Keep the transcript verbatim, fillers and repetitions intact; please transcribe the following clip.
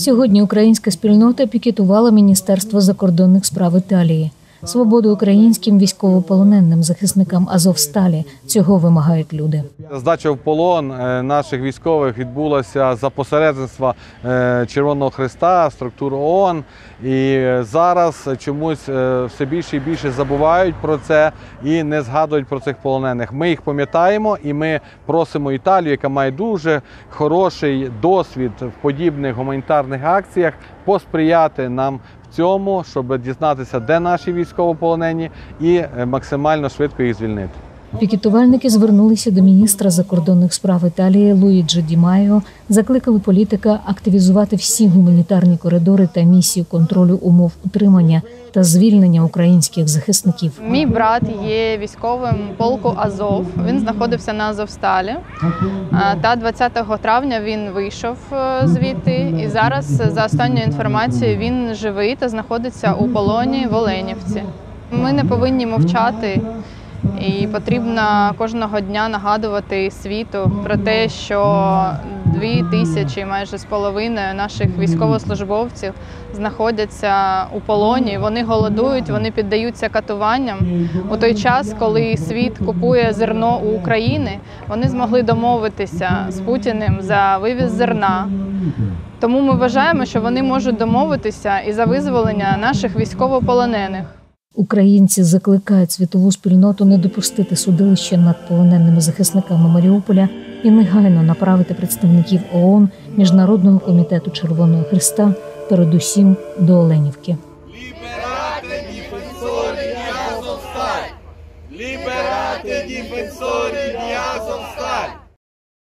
Сьогодні українська спільнота пікетувала Міністерство закордонних справ Італії. Свободу українським військовополоненим захисникам Азовсталі. Цього вимагають люди. Здача в полон наших військових відбулася за посередництва Червоного Хреста, структур ООН. І зараз чомусь все більше і більше забувають про це і не згадують про цих полонених. Ми їх пам'ятаємо і ми просимо Італію, яка має дуже хороший досвід в подібних гуманітарних акціях, посприяти нам в цьому, щоб дізнатися, де наші військовополонені, і максимально швидко їх звільнити. Пікетувальники звернулися до міністра закордонних справ Італії Луїджі Ді Майо, закликали політика активізувати всі гуманітарні коридори та місію контролю умов утримання та звільнення українських захисників. Мій брат є військовим полку Азов. Він знаходився на Азовсталі. Та двадцятого травня він вийшов звідти. І зараз, за останньою інформацією, він живий та знаходиться у полоні в Оленівці. Ми не повинні мовчати. І потрібно кожного дня нагадувати світу про те, що дві тисячі, майже з половиною наших військовослужбовців знаходяться у полоні, вони голодують, вони піддаються катуванням. У той час, коли світ купує зерно у України, вони змогли домовитися з Путіним за вивіз зерна. Тому ми вважаємо, що вони можуть домовитися і за визволення наших військовополонених. Українці закликають світову спільноту не допустити судилища над полоненими захисниками Маріуполя і негайно направити представників ООН, Міжнародного комітету Червоного Хреста, передусім до Оленівки. Liberate difensori di Azovstal! Liberate difensori di Azovstal!